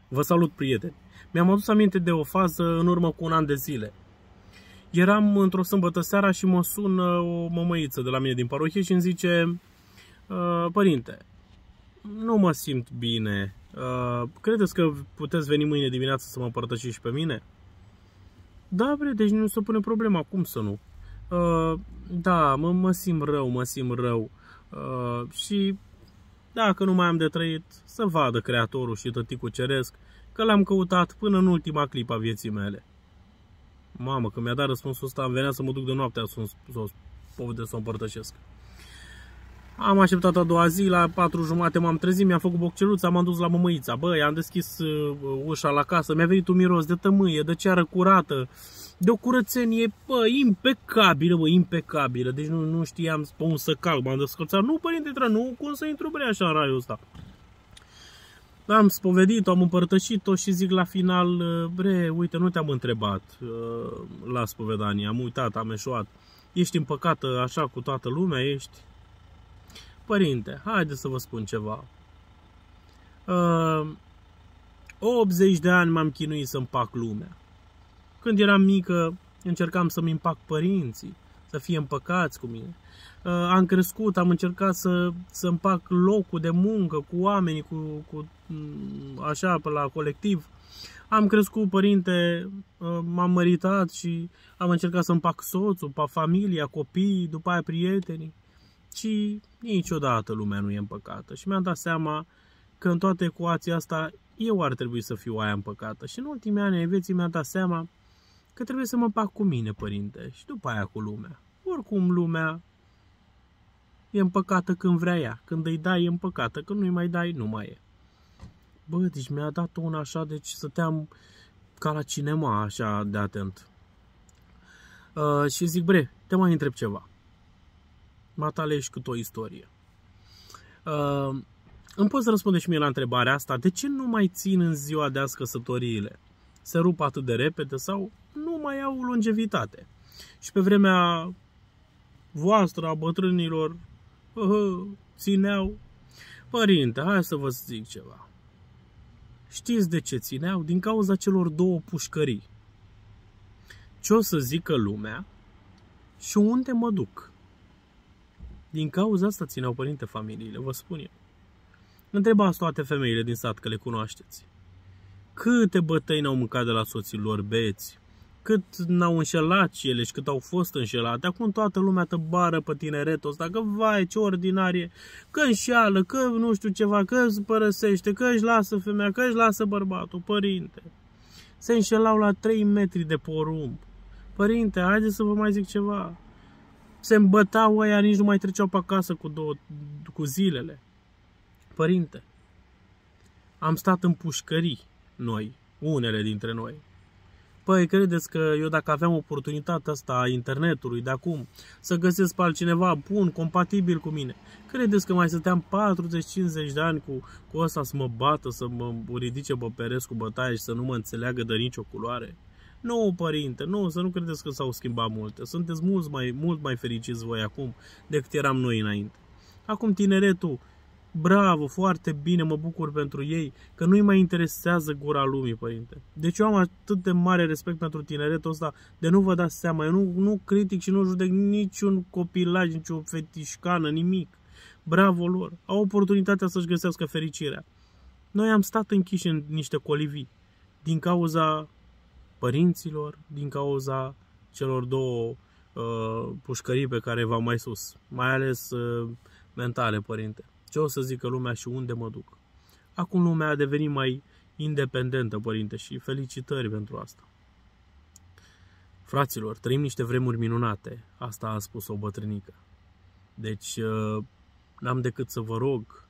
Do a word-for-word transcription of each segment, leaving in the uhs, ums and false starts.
Vă salut, prieteni! Mi-am adus aminte de o fază în urmă cu un an de zile. Eram într-o sâmbătă seara și mă sună o mămăiță de la mine din parohie și îmi zice: părinte, nu mă simt bine. Credeți că puteți veni mâine dimineață să mă împărtășiți și pe mine? Da, bre, deci nu se pune problema, cum să nu? Da, mă, mă simt rău, mă simt rău. Și dacă nu mai am de trăit, să vadă Creatorul și Tăticul Ceresc că l-am căutat până în ultima clipă a vieții mele. Mamă, când mi-a dat răspunsul ăsta, îmi venea să mă duc de noaptea să o să o împărtășesc. Am așteptat a doua zi, la patru jumate m-am trezit, mi-am făcut bocceluța, m-am dus la mămăița. Băi, am deschis uh, ușa la casă, mi-a venit un miros de tămâie, de ceară curată, de o curățenie, bă, impecabilă, bă, impecabilă. Deci nu, nu știam pe un să calc, m-am descălțat. Nu, părinte, tra, nu, cum să intru bre așa în raiul ăsta? Am spovedit-o, am împărtășit-o și zic la final: bre, uite, nu te-am întrebat uh, la spovedanie, am uitat, am eșuat. Ești împăcată așa cu toată lumea, ești? Părinte, haide să vă spun ceva. Uh, optzeci de ani m-am chinuit să împac lumea. Când eram mică, încercam să-mi împac părinții, să fie împăcați cu mine. Uh, am crescut, am încercat să, să împac locul de muncă cu oamenii, cu, cu așa, pe la colectiv. Am crescut, părinte, uh, m-am măritat și am încercat să împac soțul, pa familia, copiii, după aia prietenii. Și niciodată lumea nu e împăcată. Și mi-am dat seama că în toată ecuația asta eu ar trebui să fiu aia împăcată. Și în ultimii ani ai vieții mi-am dat seama că trebuie să mă împac cu mine, părinte, și după aia cu lumea. Oricum lumea e împăcată când vrea ea. Când îi dai, e împăcată. Când nu-i mai dai, nu mai e. Bă, deci mi-a dat una așa, deci stăteam ca la cinema, așa de atent. Uh, și zic: bre, te mai întreb ceva. Matale, ești cât o istorie. Uh, îmi poți răspunde și mie la întrebarea asta: de ce nu mai țin în ziua de azi căsătoriile? Se rup atât de repede sau nu mai au longevitate? Și pe vremea voastră, a bătrânilor, uh, țineau. Părinte, hai să vă zic ceva. Știți de ce țineau? Din cauza celor două pușcării. Ce o să zică lumea și unde mă duc? Din cauza asta țineau, părinte, familiile, vă spun eu. Întrebați toate femeile din sat, că le cunoașteți. Câte bătăi n-au mâncat de la soții lor beți, cât n-au înșelat și ele și cât au fost înșelate. Acum toată lumea tăbară pe tineretul ăsta, că vai, ce ordinarie, că înșeală, că nu știu ceva, că îți părăsește, că își lasă femeia, că își lasă bărbatul. Părinte, se înșelau la trei metri de porumb. Părinte, haideți să vă mai zic ceva. Se îmbătau ăia, nici nu mai treceau pe acasă cu, două, cu zilele. Părinte, am stat în pușcării, noi, unele dintre noi. Păi, credeți că eu, dacă aveam oportunitatea asta a internetului de acum, să găsesc pe altcineva bun, compatibil cu mine, credeți că mai stăteam patruzeci cincizeci de ani cu, cu ăsta să mă bată, să mă ridice pe pereți cu bătaie și să nu mă înțeleagă de nicio culoare? Nu, părinte, nu, să nu credeți că s-au schimbat multe. Sunteți mult mai, mult mai fericiți voi acum decât eram noi înainte. Acum tineretul, bravo, foarte bine, mă bucur pentru ei, că nu-i mai interesează gura lumii, părinte. Deci eu am atât de mare respect pentru tineretul ăsta, de nu vă dați seama. Eu nu, nu critic și nu judec niciun copilaj, nicio fetișcană, nimic. Bravo lor, au oportunitatea să-și găsească fericirea. Noi am stat închiși în niște colivii din cauza părinților, din cauza celor două uh, pușcării pe care v-am mai sus, mai ales uh, mentale, părinte. Ce o să zică lumea și unde mă duc? Acum lumea a devenit mai independentă, părinte, și felicitări pentru asta. Fraților, trăim niște vremuri minunate, asta a spus o bătrânică. Deci uh, n-am decât să vă rog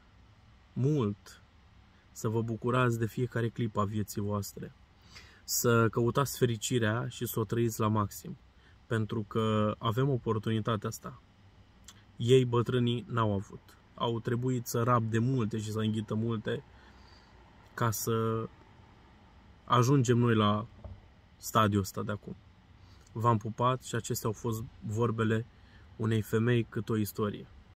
mult să vă bucurați de fiecare clipă a vieții voastre. Să căutați fericirea și să o trăiți la maxim. Pentru că avem oportunitatea asta. Ei, bătrânii, n-au avut. Au trebuit să rabde multe și să înghită multe ca să ajungem noi la stadiul ăsta de acum. V-am pupat și acestea au fost vorbele unei femei cât o istorie.